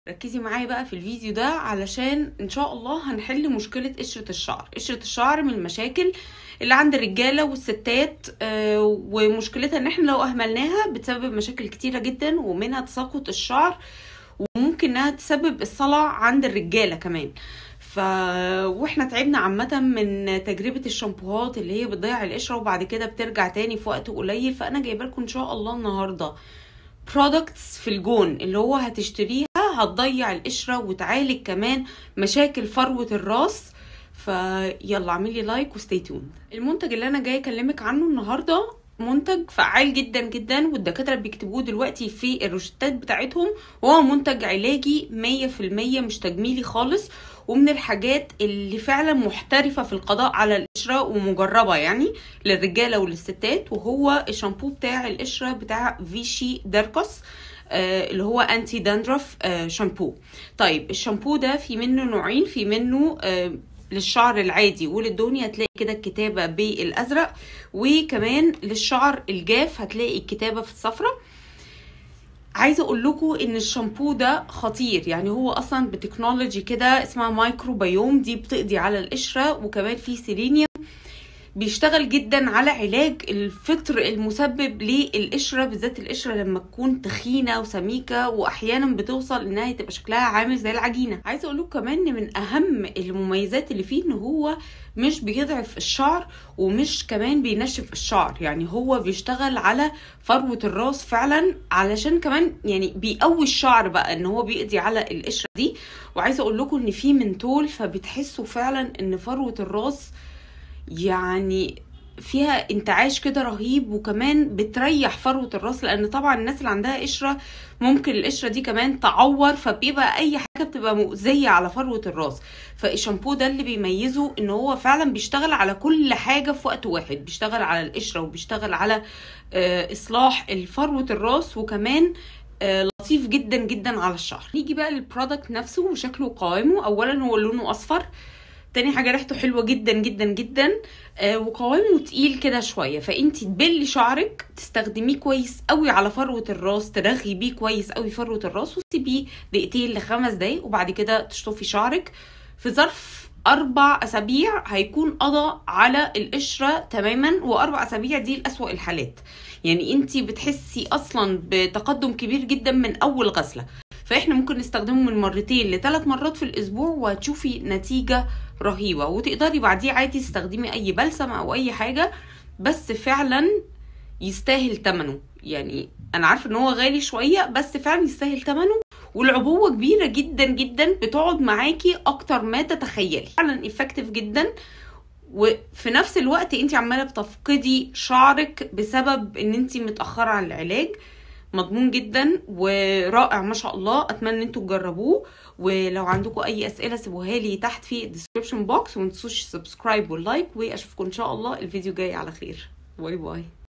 ركزي معايا بقى في الفيديو ده علشان ان شاء الله هنحل مشكلة قشرة الشعر. قشرة الشعر من المشاكل اللي عند الرجالة والستات، ومشكلتها ان احنا لو اهملناها بتسبب مشاكل كتيرة جدا، ومنها تساقط الشعر، وممكن انها تسبب الصلع عند الرجالة كمان. واحنا تعبنا عامة من تجربة الشامبوهات اللي هي بتضيع القشرة وبعد كده بترجع تاني في وقت قليل. فانا جايبه لكم ان شاء الله النهاردة برودكتس في الجون اللي هو هتشتريها هتضيع القشرة وتعالج كمان مشاكل فروة الراس. فيلا اعملي لايك وستي تون. المنتج اللي انا جاي اكلمك عنه النهارده منتج فعال جدا جدا، والدكاترة بيكتبوه دلوقتي في الروشتات بتاعتهم، وهو منتج علاجي 100% مش تجميلي خالص، ومن الحاجات اللي فعلا محترفة في القضاء على القشرة ومجربة يعني للرجالة وللستات. وهو الشامبو بتاع القشرة بتاع فيشي داركوس، اللي هو انتي داندروف شامبو. طيب الشامبو ده في منه نوعين، في منه للشعر العادي وللدهني هتلاقي كده الكتابة بالازرق، وكمان للشعر الجاف هتلاقي الكتابة في الصفرة. عايزه اقول لكم ان الشامبو ده خطير، يعني هو اصلا بتكنولوجي كده اسمها مايكروبيوم، دي بتقضي على القشره، وكمان في سيلينيوم بيشتغل جدا على علاج الفطر المسبب للقشره، بالذات القشره لما تكون تخينه وسميكه، واحيانا بتوصل انها تبقى شكلها عامل زي العجينه. عايزه اقول لكم كمان ان من اهم المميزات اللي فيه ان هو مش بيضعف الشعر ومش كمان بينشف الشعر، يعني هو بيشتغل على فروه الراس فعلا، علشان كمان يعني بيقوي الشعر بقى ان هو بيقضي على القشره دي. وعايزه اقول لكم ان فيه منتول، فبتحسوا فعلا ان فروه الراس يعني فيها انتعاش كده رهيب، وكمان بتريح فروة الراس، لان طبعا الناس اللي عندها قشرة ممكن القشرة دي كمان تعور، فبيبقى اي حاجة بتبقى مؤذية على فروة الراس. فالشامبو ده اللي بيميزه ان هو فعلا بيشتغل على كل حاجة في وقت واحد، بيشتغل على القشرة وبيشتغل على اصلاح فروة الراس، وكمان لطيف جدا جدا على الشعر. نيجي بقى للبرودكت نفسه وشكله وقوامه. اولا هو لونه اصفر، تاني حاجة ريحته حلوة جدا جدا جدا، وقوامه تقيل كده شوية، فانتي تبلي شعرك تستخدميه كويس قوي على فروة الراس، ترغي بيه كويس قوي فروة الراس، وتسيبيه دقيقتين ل5 دقايق، وبعد كده تشطفي شعرك. في ظرف 4 أسابيع هيكون قضى على القشرة تماما، و4 أسابيع دي لأسوأ الحالات، يعني انتي بتحسي اصلا بتقدم كبير جدا من اول غسلة. فاحنا ممكن نستخدمه من 2 ل3 مرات في الاسبوع وهتشوفي نتيجة رهيبة، وتقدري بعديه عادي تستخدمي اي بلسم او اي حاجة، بس فعلا يستاهل ثمنه. يعني انا عارفة ان هو غالي شوية بس فعلا يستاهل ثمنه، والعبوة كبيرة جدا جدا بتقعد معاكي اكتر ما تتخيلي، فعلا افكتيف جدا. وفي نفس الوقت انت عمالة بتفقدي شعرك بسبب ان انت متأخرة عن العلاج. مضمون جدا ورائع ما شاء الله، اتمنى ان انتوا تجربوه. ولو عندكم اي اسئله سيبوها لي تحت في الديسكريبشن بوكس، وما تنسوش سبسكرايب واللايك، واشوفكم ان شاء الله الفيديو جاي على خير. باي باي.